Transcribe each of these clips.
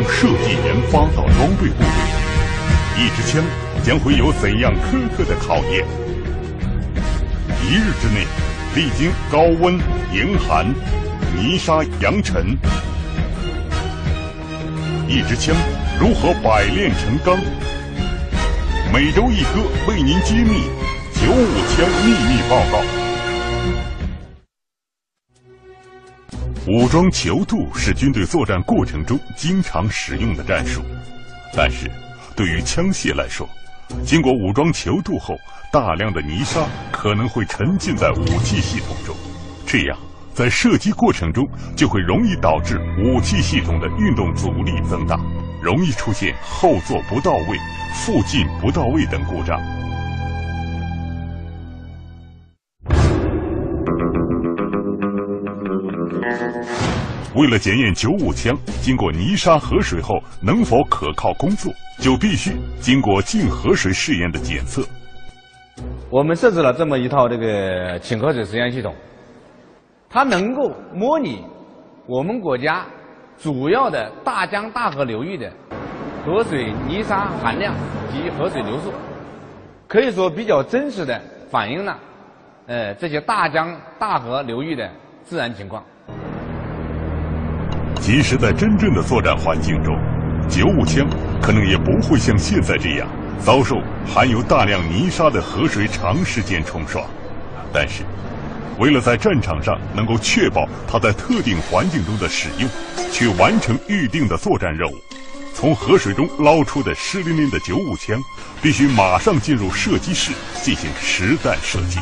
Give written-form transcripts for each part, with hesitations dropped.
设计研发到装备部队，一支枪将会有怎样苛刻的考验？一日之内，历经高温、严寒、泥沙、扬尘，一支枪如何百炼成钢？每周一歌为您揭秘95枪秘密报告。武装囚徒是军队作战过程中经常使用的战术，但是对于枪械来说，经过武装囚徒后，大量的泥沙可能会沉浸在武器系统中，这样在射击过程中就会容易导致武器系统的运动阻力增大，容易出现后座不到位、附近不到位等故障。为了检验95枪经过泥沙河水后能否可靠工作，就必须经过净河水试验的检测。 我们设置了这么一套净河水实验系统，它能够模拟我们国家主要的大江大河流域的河水泥沙含量及河水流速，可以说比较真实的反映了这些大江大河流域的自然情况。 即使在真正的作战环境中，95枪可能也不会像现在这样遭受含有大量泥沙的河水长时间冲刷，但是为了在战场上能够确保它在特定环境中的使用，去完成预定的作战任务，从河水中捞出的湿淋淋的95枪必须马上进入射击室进行实弹射击。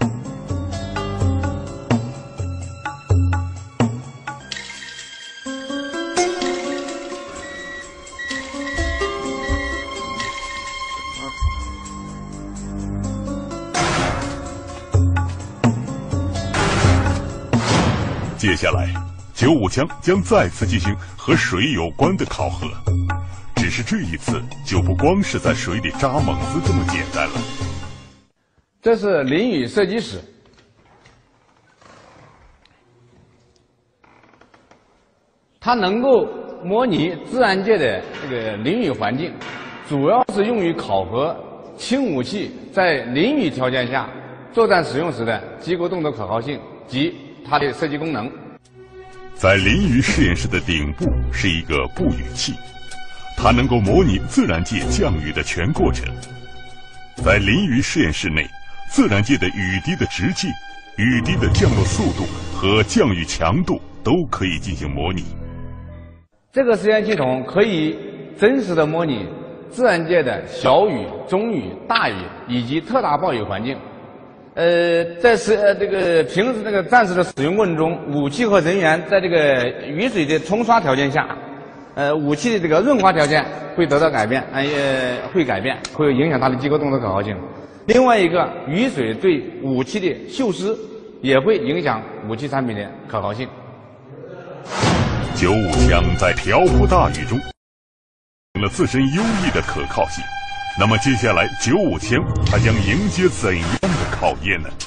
接下来，95枪将再次进行和水有关的考核，只是这一次就不光是在水里扎猛子这么简单了。 这是淋雨射击室，它能够模拟自然界的淋雨环境，主要是用于考核轻武器在淋雨条件下作战使用时的机构动作可靠性及它的射击功能。 在淋雨实验室的顶部是一个布雨器，它能够模拟自然界降雨的全过程。在淋雨实验室内，自然界的雨滴的直径、雨滴的降落速度和降雨强度都可以进行模拟。 这个实验系统可以真实的模拟自然界的小雨、中雨、大雨以及特大暴雨环境。在平时战时的使用过程中，武器和人员在雨水的冲刷条件下，武器的润滑条件会得到改变，会影响它的机构动作可靠性。另外一个，雨水对武器的锈蚀也会影响武器产品的可靠性。 95枪在瓢泼大雨中有了自身优异的可靠性。那么接下来95枪它将迎接怎样的考验呢？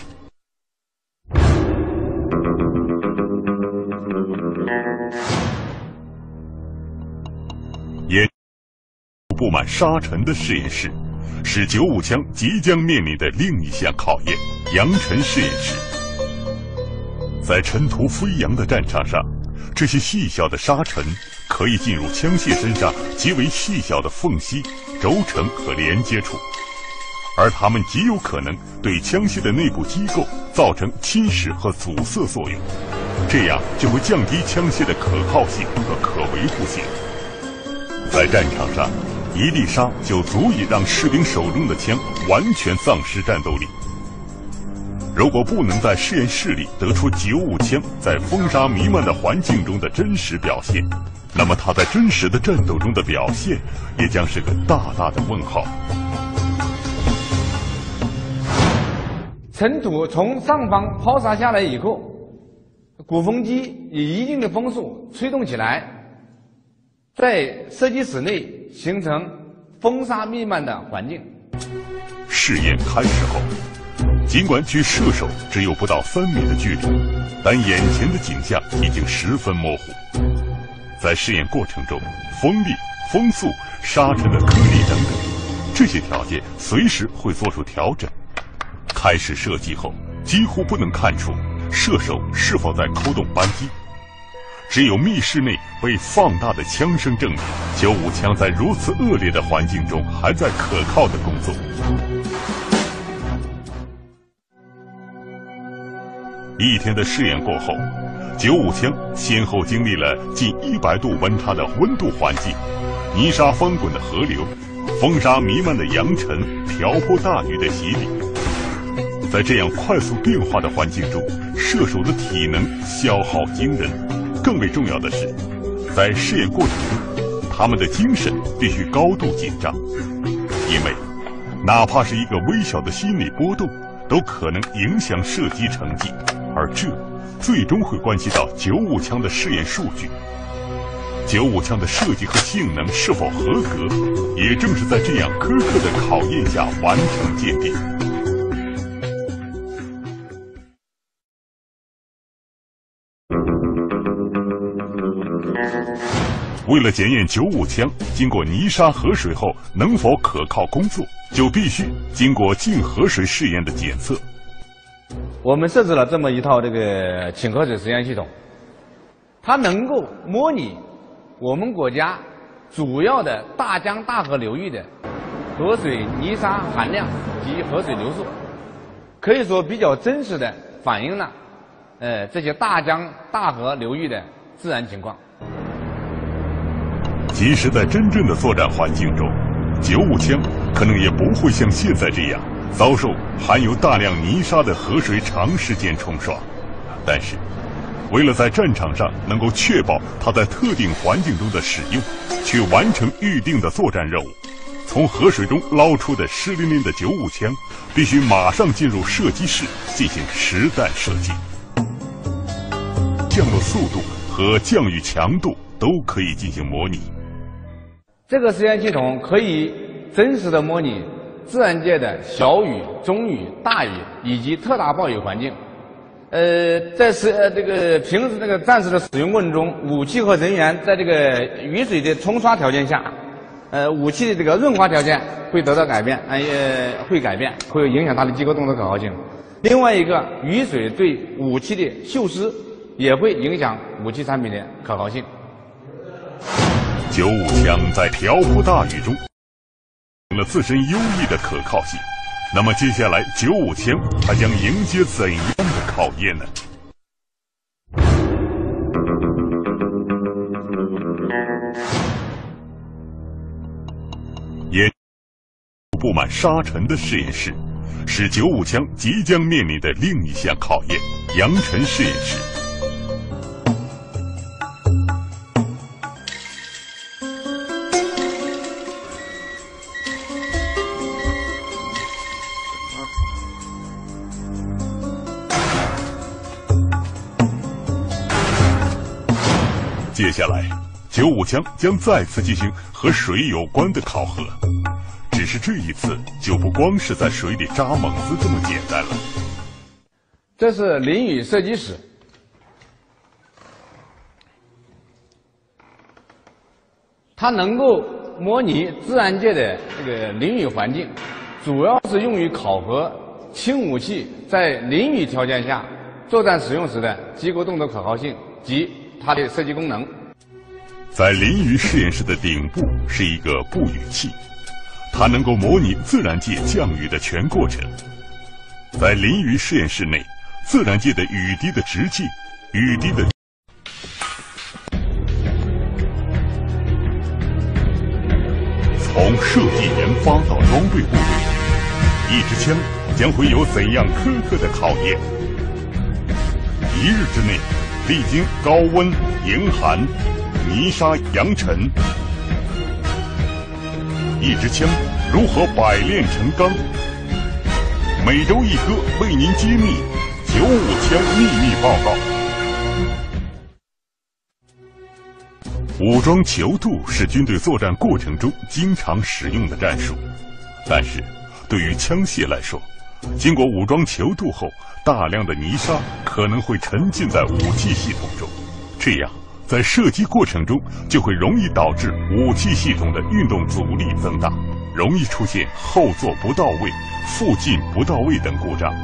也布满沙尘的实验室，是95枪即将面临的另一项考验——扬尘实验室。在尘土飞扬的战场上，这些细小的沙尘可以进入枪械身上极为细小的缝隙、轴承和连接处，而它们极有可能对枪械的内部机构造成侵蚀和阻塞作用，这样就会降低枪械的可靠性和可维护性。在战场上，一粒沙就足以让士兵手中的枪完全丧失战斗力。如果不能在实验室里得出95枪在风沙弥漫的环境中的真实表现，那么它在真实的战斗中的表现也将是个大大的问号。 尘土从上方抛洒下来以后，鼓风机以一定的风速吹动起来，在射击室内形成风沙弥漫的环境。 试验开始后，尽管距射手只有不到3米的距离，但眼前的景象已经十分模糊。 在试验过程中，风力、风速、沙尘的颗粒等等，这些条件随时会做出调整。开始射击后，几乎不能看出射手是否在扣动扳机。只有密室内被放大的枪声证明，95枪在如此恶劣的环境中还在可靠的工作。一天的试验过后，95枪先后经历了近100度温差的温度环境、泥沙翻滚的河流、风沙弥漫的扬尘、瓢泼大雨的洗礼。在这样快速变化的环境中，射手的体能消耗惊人。更为重要的是，在试验过程中，他们的精神必须高度紧张，因为哪怕是一个微小的心理波动，都可能影响射击成绩，而这最终会关系到95枪的试验数据。95枪的设计和性能是否合格，也正是在这样苛刻的考验下完成鉴定。为了检验95枪经过泥沙河水后能否可靠工作，就必须经过净河水试验的检测。 我们设置了这么一套这个净河水实验系统，它能够模拟我们国家主要的大江大河流域的河水泥沙含量及河水流速，可以说比较真实的反映了这些大江大河流域的自然情况。 即使在真正的作战环境中，95枪可能也不会像现在这样遭受含有大量泥沙的河水长时间冲刷。但是，为了在战场上能够确保它在特定环境中的使用，去完成预定的作战任务，从河水中捞出的湿淋淋的95枪必须马上进入射击室进行实弹射击。降落速度和降雨强度都可以进行模拟。 这个实验系统可以真实的模拟自然界的小雨、中雨、大雨以及特大暴雨环境。在这个平时这个战时的使用过程中，武器和人员在这个雨水的冲刷条件下，武器的这个润滑条件会得到改变，会改变，会影响它的机构动作可靠性。另外一个，雨水对武器的锈蚀也会影响武器产品的可靠性。 95枪在瓢泼大雨中有了自身优异的可靠性，那么接下来95枪它将迎接怎样的考验呢？也布满沙尘的实验室，是95枪即将面临的另一项考验——扬尘实验室。接下来，95枪将再次进行和水有关的考核，只是这一次就不光是在水里扎猛子这么简单了。 这是淋雨射击室，它能够模拟自然界的这个淋雨环境，主要是用于考核轻武器在淋雨条件下作战使用时的机构动作可靠性及它的射击功能。 在淋雨实验室的顶部是一个布雨器，它能够模拟自然界降雨的全过程。在淋雨实验室内，自然界的雨滴的直径、雨滴的从设计研发到装备部队，一支枪将会有怎样苛刻的考验？一日之内，历经高温、严寒、泥沙、扬尘，一支枪如何百炼成钢？每周一歌为您揭秘95枪秘密报告。武装泅渡是军队作战过程中经常使用的战术，但是对于枪械来说，经过武装泅渡后，大量的泥沙可能会沉浸在武器系统中，这样在射击过程中就会容易导致武器系统的运动阻力增大，容易出现后座不到位、附近不到位等故障。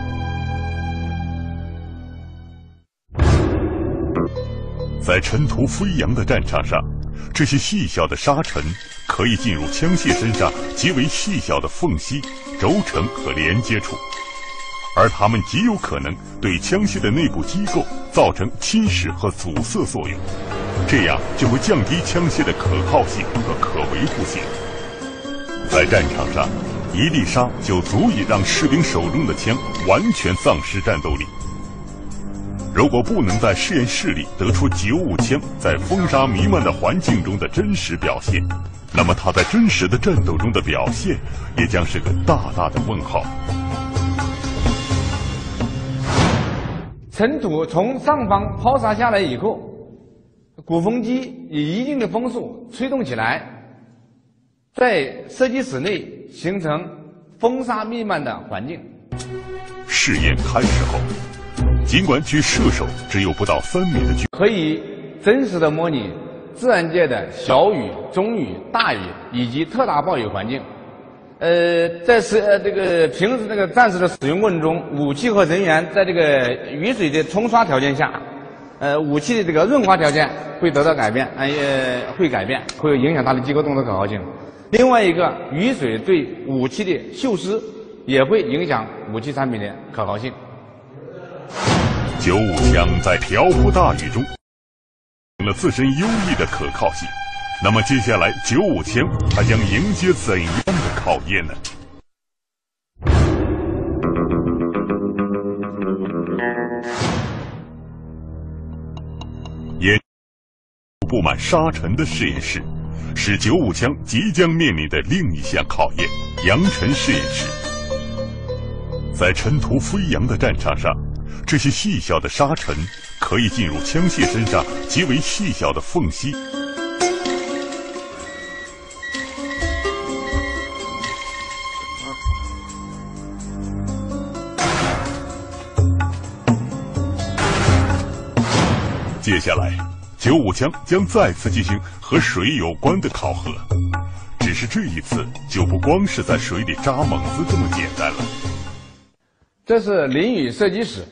在尘土飞扬的战场上，这些细小的沙尘可以进入枪械身上极为细小的缝隙、轴承和连接处，而它们极有可能对枪械的内部机构造成侵蚀和阻塞作用，这样就会降低枪械的可靠性和可维护性。在战场上，一粒沙就足以让士兵手中的枪完全丧失战斗力。如果不能在实验室里得出957枪在风沙弥漫的环境中的真实表现，那么它在真实的战斗中的表现也将是个大大的问号。 尘土从上方抛洒下来以后，鼓风机以一定的风速吹动起来，在射击室内形成风沙弥漫的环境。 试验开始后，尽管距射手只有不到3米的距离， 可以真实的模拟自然界的小雨、中雨、大雨以及特大暴雨环境。在平时这个战士的使用过程中，武器和人员在这个雨水的冲刷条件下，武器的这个润滑条件会得到改变，会影响它的机构动作可靠性。另外一个，雨水对武器的锈蚀也会影响武器产品的可靠性。 957枪在瓢泼大雨中了自身优异的可靠性，那么接下来957枪它将迎接怎样的考验呢？也布满沙尘的实验室，是957枪即将面临的另一项考验——扬尘实验室。在尘土飞扬的战场上，这些细小的沙尘可以进入枪械身上极为细小的缝隙。接下来，957枪将再次进行和水有关的考核，只是这一次就不光是在水里扎猛子这么简单了。 这是淋雨射击室，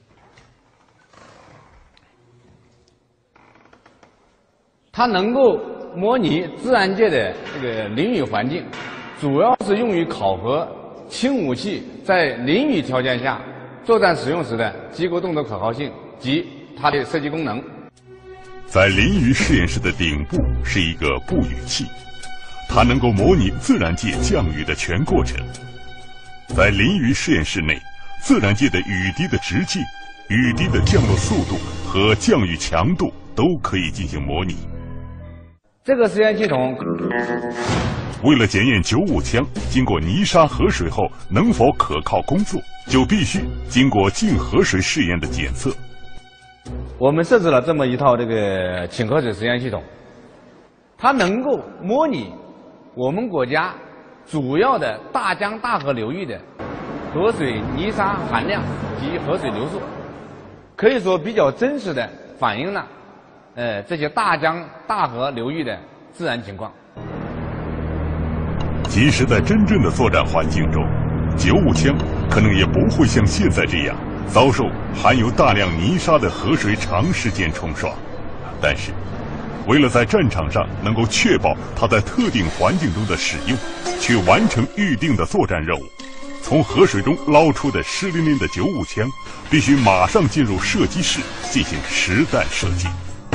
它能够模拟自然界的这个淋雨环境，主要是用于考核轻武器在淋雨条件下作战使用时的机构动作可靠性及它的射击功能。 在淋雨实验室的顶部是一个布雨器，它能够模拟自然界降雨的全过程。在淋雨实验室内，自然界的雨滴的直径、雨滴的降落速度和降雨强度都可以进行模拟。 这个实验系统为了检验957枪经过泥沙河水后能否可靠工作，就必须经过净河水试验的检测。 我们设置了这么一套这个净河水实验系统，它能够模拟我们国家主要的大江大河流域的河水泥沙含量及河水流速，可以说比较真实的反映了这些大江大河流域的自然情况。 即使在真正的作战环境中，957枪可能也不会像现在这样遭受含有大量泥沙的河水长时间冲刷，但是为了在战场上能够确保它在特定环境中的使用，去完成预定的作战任务，从河水中捞出的湿淋淋的957枪必须马上进入射击室进行实弹射击。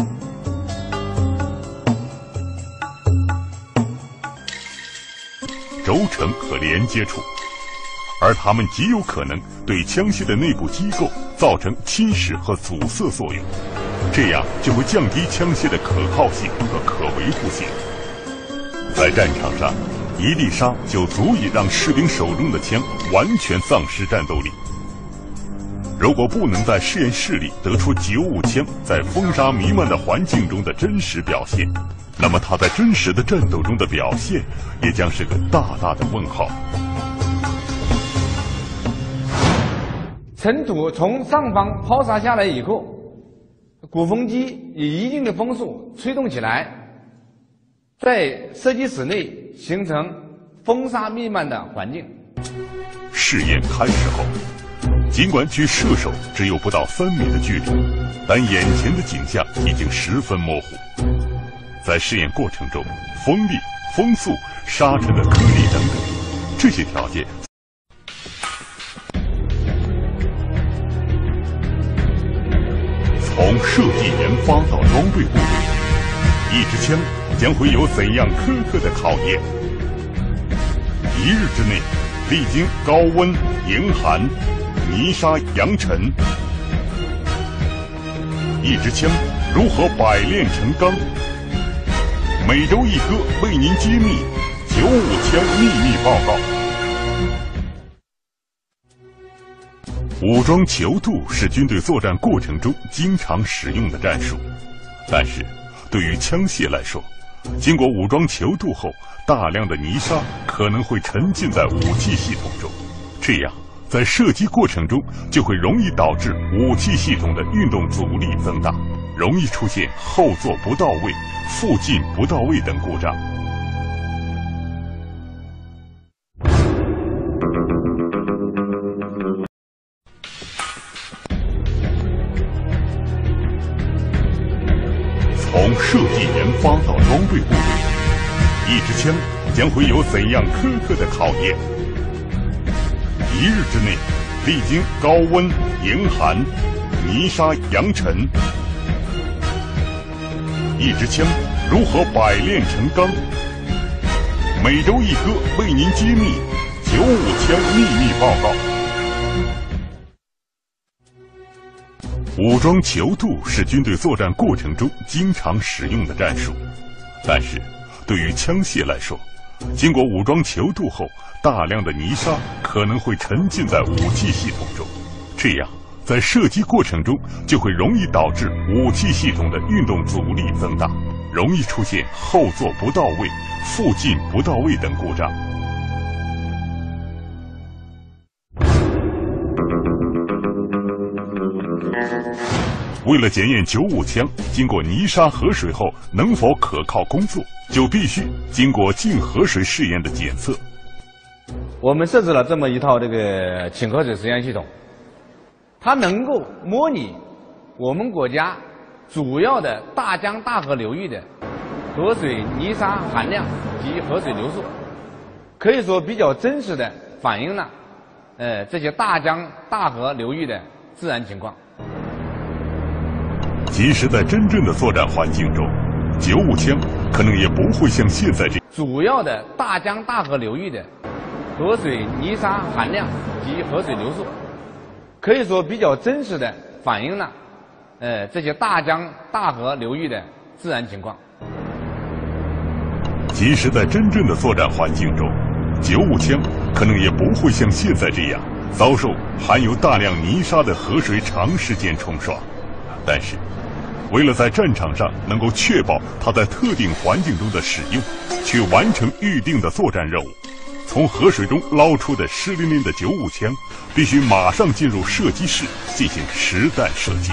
轴承和连接处，而它们极有可能对枪械的内部机构造成侵蚀和阻塞作用，这样就会降低枪械的可靠性和可维护性。在战场上，一粒沙就足以让士兵手中的枪完全丧失战斗力。如果不能在实验室里得出957枪在风沙弥漫的环境中的真实表现，那么它在真实的战斗中的表现也将是个大大的问号。 尘土从上方抛洒下来以后， 鼓风机以一定的风速吹动起来，在射击室内形成风沙弥漫的环境。 试验开始后，尽管距射手只有不到3米的距离，但眼前的景象已经十分模糊。在试验过程中，风力、风速、沙尘的颗粒等等，这些条件从设计研发到装备部队，一支枪将会有怎样苛刻的考验？一日之内，历经高温、严寒、泥沙、扬尘，一支枪如何百炼成钢？每周一歌为您揭秘95枪秘密报告。武装囚徒是军队作战过程中经常使用的战术，但是对于枪械来说，经过武装囚徒后，大量的泥沙可能会沉浸在武器系统中，这样在射击过程中就会容易导致武器系统的运动阻力增大，容易出现后座不到位、附近不到位等故障。从设计研发到装备部队，一支枪将会有怎样苛刻的考验？一日之内，历经高温、严寒、泥沙、扬尘，一支枪如何百炼成钢？每周一歌为您揭秘95枪秘密报告。武装囚徒是军队作战过程中经常使用的战术，但是对于枪械来说，经过武装囚徒后，大量的泥沙可能会沉浸在武器系统中，这样在射击过程中就会容易导致武器系统的运动阻力增大，容易出现后座不到位、附近不到位等故障。为了检验95枪经过泥沙河水后能否可靠工作，就必须经过净河水试验的检测。 我们设置了这么一套这个净河水实验系统，它能够模拟我们国家主要的大江大河流域的河水泥沙含量及河水流速，可以说比较真实的反映了这些大江大河流域的自然情况。 即使在真正的作战环境中，95枪可能也不会像现在这样。 主要的大江大河流域的河水泥沙含量及河水流速，可以说比较真实的反映了这些大江大河流域的自然情况。 即使在真正的作战环境中，95枪可能也不会像现在这样遭受含有大量泥沙的河水长时间冲刷，但是为了在战场上能够确保它在特定环境中的使用，去完成预定的作战任务，从河水中捞出的湿淋淋的95枪必须马上进入射击室进行实弹射击。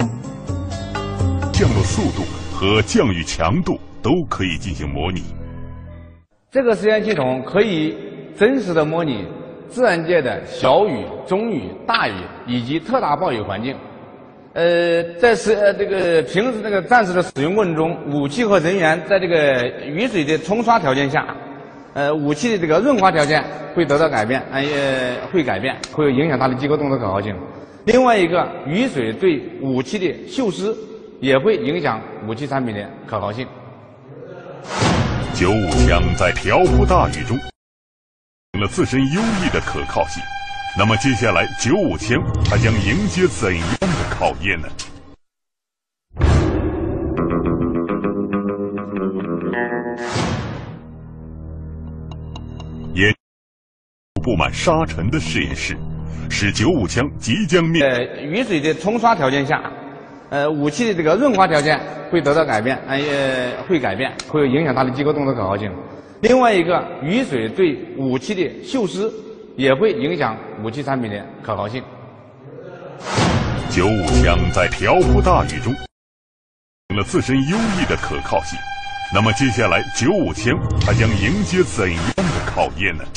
降落速度和降雨强度都可以进行模拟。 这个实验系统可以真实的模拟自然界的小雨、中雨、大雨以及特大暴雨环境。在这个平时这个战士的使用过程中，武器和人员在这个雨水的冲刷条件下，武器的这个润滑条件会得到改变，会改变，会影响它的机构动作可靠性。另外一个，雨水对武器的锈蚀也会影响武器产品的可靠性。 95枪在瓢泼大雨中了自身优异的可靠性，那么接下来95枪它将迎接怎样的考验呢？也布满沙尘的实验室，使95枪即将面雨水的冲刷条件下，武器的这个润滑条件会得到改变，会改变，会影响它的机构动作可靠性。另外一个，雨水对武器的锈蚀也会影响武器产品的可靠性。 95枪在瓢泼大雨中了自身优异的可靠性。那么接下来95枪它将迎接怎样的考验呢？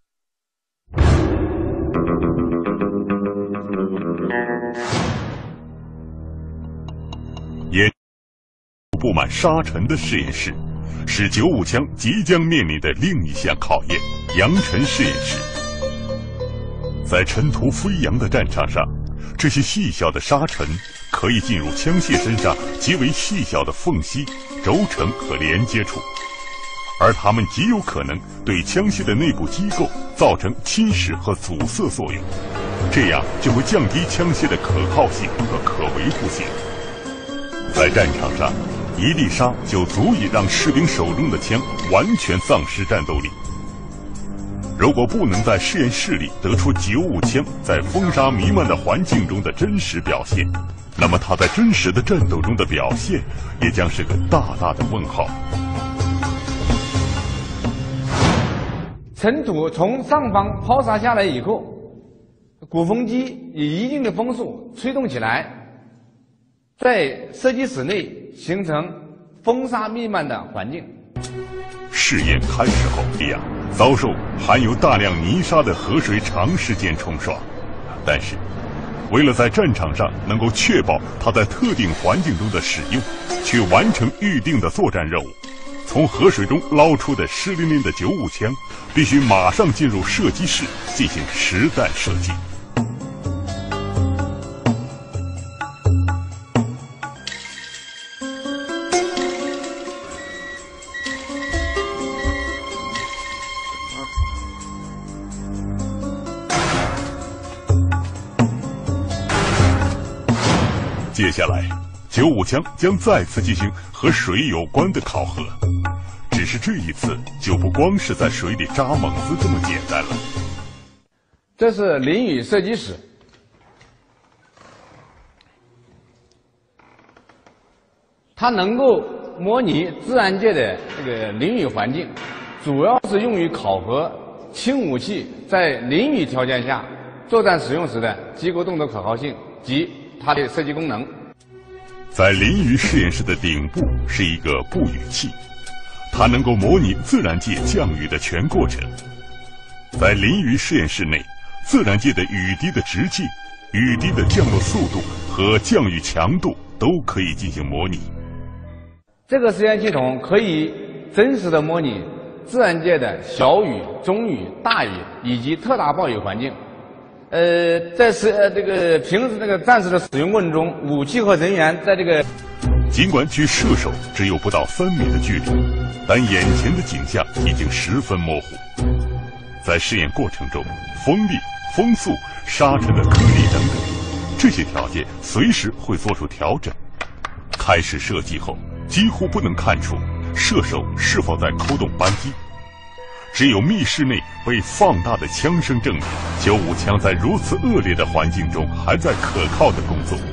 也布满沙尘的试验室，是95枪即将面临的另一项考验——扬尘试验室。在尘土飞扬的战场上，这些细小的沙尘可以进入枪械身上极为细小的缝隙、轴承和连接处，而它们极有可能对枪械的内部机构造成侵蚀和阻塞作用，这样就会降低枪械的可靠性和可维护性。在战场上，一粒沙就足以让士兵手中的枪完全丧失战斗力。如果不能在实验室里得出95枪在风沙弥漫的环境中的真实表现，那么它在真实的战斗中的表现也将是个大大的问号。 尘土从上方抛洒下来以后，鼓风机以一定的风速吹动起来，在设计室内形成风沙弥漫的环境。 试验开始后，遭受含有大量泥沙的河水长时间冲刷，但是为了在战场上能够确保它在特定环境中的使用，去完成预定的作战任务，从河水中捞出的湿淋淋的95枪必须马上进入射击室进行实弹射击。接下来，95枪将再次进行和水有关的考核，只是这一次就不光是在水里扎猛子这么简单了。 这是淋雨射击室，它能够模拟自然界的这个淋雨环境，主要是用于考核轻武器在淋雨条件下作战使用时的机构动作可靠性及它的射击功能。 在淋雨实验室的顶部是一个布雨器，它能够模拟自然界降雨的全过程。在淋雨实验室内，自然界的雨滴的直径、雨滴的降落速度和降雨强度都可以进行模拟。 这个实验系统可以真实的模拟自然界的小雨、中雨、大雨以及特大暴雨环境。在平时这个战士的使用过程中，武器和人员在这个尽管距射手只有不到3米的距离，但眼前的景象已经十分模糊。在试验过程中，风力、风速、沙尘的颗粒等等，这些条件随时会做出调整。开始射击后，几乎不能看出射手是否在扣动扳机。只有密室内被放大的枪声证明，95枪在如此恶劣的环境中还在可靠的工作。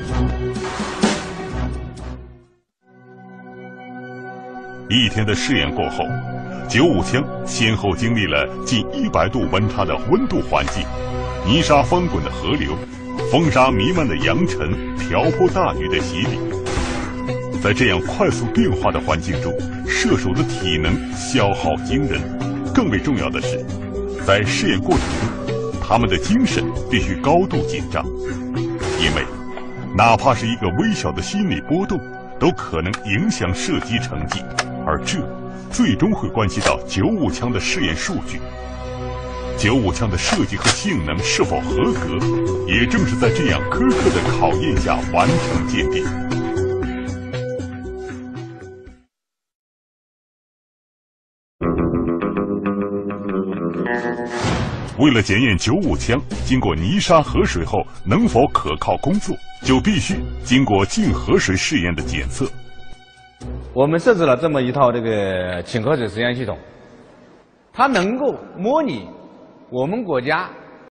一天的试验过后，95枪先后经历了近100度温差的温度环境、泥沙翻滚的河流、风沙弥漫的扬尘、瓢泼大雨的洗礼。在这样快速变化的环境中，射手的体能消耗惊人。更为重要的是，在试验过程中，他们的精神必须高度紧张，因为哪怕是一个微小的心理波动，都可能影响射击成绩，而这最终会关系到95枪的试验数据。95枪的设计和性能是否合格，也正是在这样苛刻的考验下完成鉴定。为了检验95枪经过泥沙河水后能否可靠工作，就必须经过净河水试验的检测。 我们设置了这么一套这个净河水实验系统，它能够模拟我们国家